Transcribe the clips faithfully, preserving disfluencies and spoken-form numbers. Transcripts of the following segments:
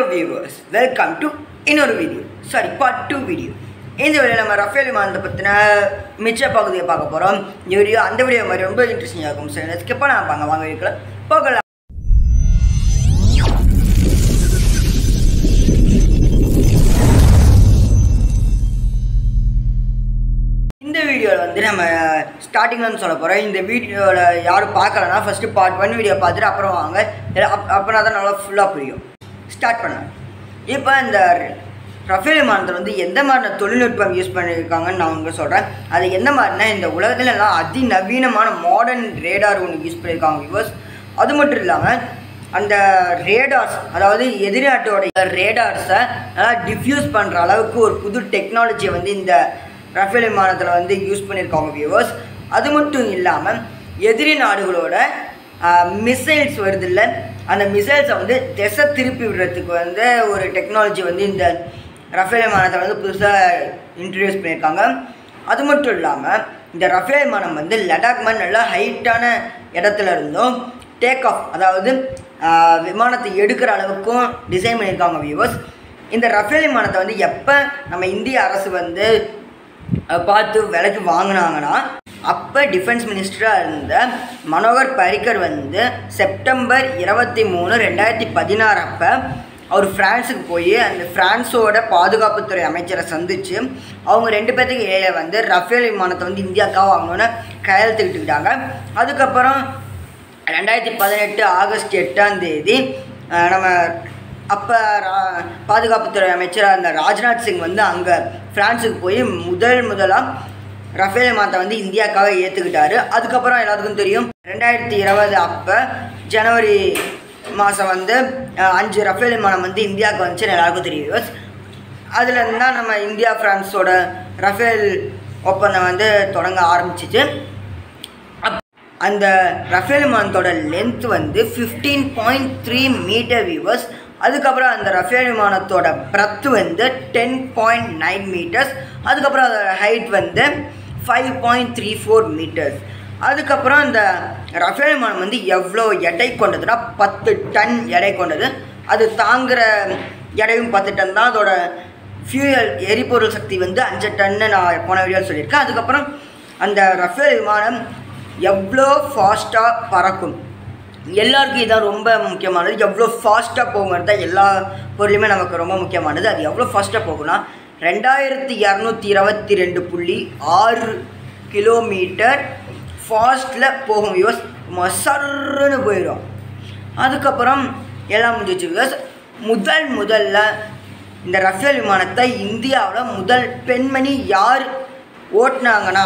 viewers, welcome to another video. Sorry, part two video. In this video, we will Rafale விமானத்தை பத்தின மிச்ச பகுதியை பார்க்க போறோம். இந்த வீடியோ அந்த வீடியோ மாதிரி ரொம்ப இன்ட்ரஸ்டிங்கா இருக்கும். சோ ஸ்கிப் பண்ணாம பாருங்க. வாங்க வீடியோக்குள்ள போகலாம். இந்த வீடியோல வந்து நம்ம ஸ்டார்டிங்ல சொல்ல போறோம். இந்த வீடியோல யாரும் பார்க்கலனா ஃபர்ஸ்ட் பார்ட் ஒன் வீடியோ பார்த்துட்டு அப்புறம் வாங்க. அப்பனா தான் நல்லா ஃபுல்லா புரியும். ஸ்டார்ட் பண்ணலாம். இப்போ இந்த ரஃபேல் விமானத்தில் வந்து எந்த மாதிரியான தொழில்நுட்பம் யூஸ் பண்ணியிருக்காங்கன்னு நான் உங்களுக்கு சொல்கிறேன். அது எந்த மாதிரினா இந்த உலகத்துல எல்லாம் அதிநவீனமான மாடர்ன் ரேடார் ஒன்று யூஸ் பண்ணியிருக்காங்க வியூவர்ஸ். அது மட்டும் இல்லாமல் அந்த ரேடார்ஸ், அதாவது எதிர்நாட்டோட ரேடார்ஸை நல்லா டிஃப்யூஸ் பண்ணுற அளவுக்கு ஒரு புது டெக்னாலஜியை வந்து இந்த ரஃபேல் விமானத்தில் வந்து யூஸ் பண்ணியிருக்காங்க வியூவர்ஸ். அது மட்டும் இல்லாமல் எதிரி நாடுகளோட மிசைல்ஸ் வருது இல்லை, அந்த மிசைல்ஸை வந்து திசை திருப்பி விடுறதுக்கு வந்து ஒரு டெக்னாலஜி வந்து இந்த ரஃபேல் விமானத்தை வந்து புதுசாக இன்ட்ரடியூஸ் பண்ணியிருக்காங்க. அது மட்டும் இல்லாமல் இந்த ரஃபேல் விமானம் வந்து லடாக் மாதிரி நல்லா ஹைட்டான இடத்துல இருந்தும் டேக் ஆஃப், அதாவது விமானத்தை எடுக்கிற அளவுக்கும் டிசைன் பண்ணியிருக்காங்க வியூவர்ஸ். இந்த ரஃபேல் விமானத்தை வந்து எப்போ நம்ம இந்திய அரசு வந்து பார்த்து விலைக்கு வாங்கினாங்கன்னா, அப்போ டிஃபென்ஸ் மினிஸ்டராக இருந்த மனோகர் பரிக்கர் வந்து செப்டம்பர் இருபத்தி மூணு ரெண்டாயிரத்தி பதினாறு அப்போ அவர் ஃப்ரான்ஸுக்கு போய் அந்த ஃப்ரான்ஸோட பாதுகாப்புத்துறை அமைச்சரை சந்தித்து அவங்க ரெண்டு பேர்த்துக்கு இடையில வந்து ரஃபேல் விமானத்தை வந்து இந்தியாவுக்காக வாங்கணுன்னு கையெழுத்துக்கிட்டுக்கிட்டாங்க. அதுக்கப்புறம் ரெண்டாயிரத்தி பதினெட்டு ஆகஸ்ட் எட்டாம் தேதி நம்ம அப்போ பாதுகாப்புத்துறை அமைச்சராக இருந்த ராஜ்நாத் சிங் வந்து அங்கே ஃப்ரான்ஸுக்கு போய் முதல் முதலாக ரஃபேல் விமானத்தை வந்து இந்தியாவுக்காக ஏற்றுக்கிட்டாரு. அதுக்கப்புறம் எல்லாத்துக்கும் தெரியும், ரெண்டாயிரத்தி இருபது அப்போ ஜனவரி மாதம் வந்து அஞ்சு ரஃபேல் விமானம் வந்து இந்தியாவுக்கு வந்துச்சுன்னு எல்லாருக்கும் தெரியும். அதுலேருந்து தான் நம்ம இந்தியா ஃப்ரான்ஸோட ரஃபேல் ஒப்பந்தம் வந்து தொடங்க ஆரம்பிச்சிச்சு. அப் அந்த ரஃபேல் விமானத்தோட லென்த் வந்து fifteen point three metre viewers. அதுக்கப்புறம் அந்த ரஃபேல் விமானத்தோட பிரத்து வந்து டென் பாயிண்ட் நைன் மீட்டர்ஸ். அதுக்கப்புறம் அதோட ஹைட் வந்து five point three four metres. அதுக்கப்புறம் இந்த ரஃபேல் விமானம் வந்து எவ்வளோ எடை கொண்டதுன்னா பத்து டன் எடை கொண்டது. அது தாங்குகிற எடையும் பத்து டன் தான். அதோட ஃபியூயல் எரிபொருள் சக்தி வந்து அஞ்சு டன்னு நான் போன வீடியோவில் சொல்லியிருக்கேன். அதுக்கப்புறம் அந்த ரஃபேல் விமானம் எவ்வளோ ஃபாஸ்ட்டாக பறக்கும், எல்லாருக்கும் இதான் ரொம்ப முக்கியமானது. எவ்வளோ ஃபாஸ்ட்டாக போகுங்கிறது தான் எல்லா பொருளுமே நமக்கு ரொம்ப முக்கியமானது. அது எவ்வளோ ஃபாஸ்ட்டாக போகும்னா ரெண்டாயிரத்தி இரநூத்தி இருபத்தி ரெண்டு புள்ளி ஆறு கிலோமீட்டர் ஃபாஸ்ட்டில் போகும் வியூஸ். மசர்ன்னு போயிடும். அதுக்கப்புறம் எல்லாம் முடிஞ்சிச்சு வியூஸ். முதல் முதல்ல இந்த ரஃபேல் விமானத்தை இந்தியாவில் முதல் பெண்மணி யார் ஓட்டினாங்கன்னா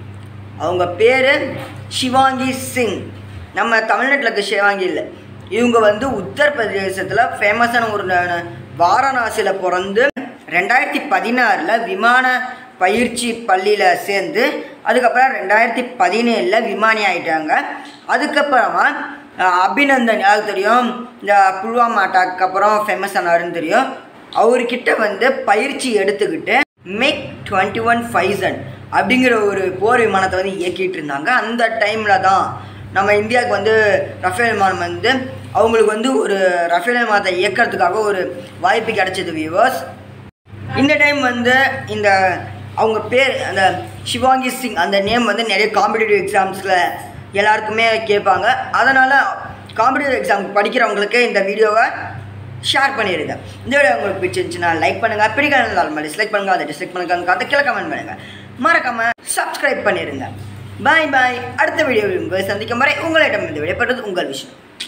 அவங்க பேர் ஷிவாங்கி சிங். நம்ம தமிழ்நாட்டில் இருக்க ஷிவாங்கி இல்லை, இவங்க வந்து உத்தரப்பிரதேசத்தில் ஃபேமஸான ஒரு வாரணாசியில் பிறந்து ரெண்டாயிரத்தி பதினாறில் விமான பயிற்சி பள்ளியில் சேர்ந்து அதுக்கப்புறம் ரெண்டாயிரத்தி பதினேழில் விமானி ஆகிட்டாங்க. அதுக்கப்புறமா அபிநந்தன், யாருக்கு தெரியும், இந்த புல்வாமா அட்டாக்கு அப்புறம் ஃபேமஸ் ஆனாருன்னு தெரியும், அவர்கிட்ட வந்து பயிற்சி எடுத்துக்கிட்டு மேக் டுவெண்ட்டி ஒன் ஃபைசன் அப்படிங்கிற ஒரு போர் விமானத்தை வந்து இயக்கிட்டு இருந்தாங்க. அந்த டைமில் தான் நம்ம இந்தியாவுக்கு வந்து ரஃபேல் விமானம் வந்து அவங்களுக்கு வந்து ஒரு ரஃபேல் விமானத்தை இயக்கிறதுக்காக ஒரு வாய்ப்பு கிடைச்சது வியூவர்ஸ். இந்த டைம் வந்து இந்த அவங்க பேர் அந்த ஷிவாங்கி சிங் அந்த நேம் வந்து நிறைய காம்படிட்டிவ் எக்ஸாம்ஸில் எல்லாருக்குமே கேட்பாங்க. அதனால் காம்படிட்டிவ் எக்ஸாம் படிக்கிறவங்களுக்கு இந்த வீடியோவை ஷேர் பண்ணிடுங்க. இந்த வீடியோ உங்களுக்கு பிடிச்சிருந்துச்சுன்னா லைக் பண்ணுங்கள், பிடிக்காத டிஸ்லைக் பண்ணுங்கள், அதை டிஸ்லைக் பண்ணுங்க, அதை கீழே கமெண்ட் பண்ணுங்கள், மறக்காமல் சப்ஸ்கிரைப் பண்ணிடுங்க. பாய் பாய். அடுத்த வீடியோவில் உங்களை சந்திக்கும் வரை உங்களிடம் இந்த விடைபெறுவது உங்கள் விஷயம்.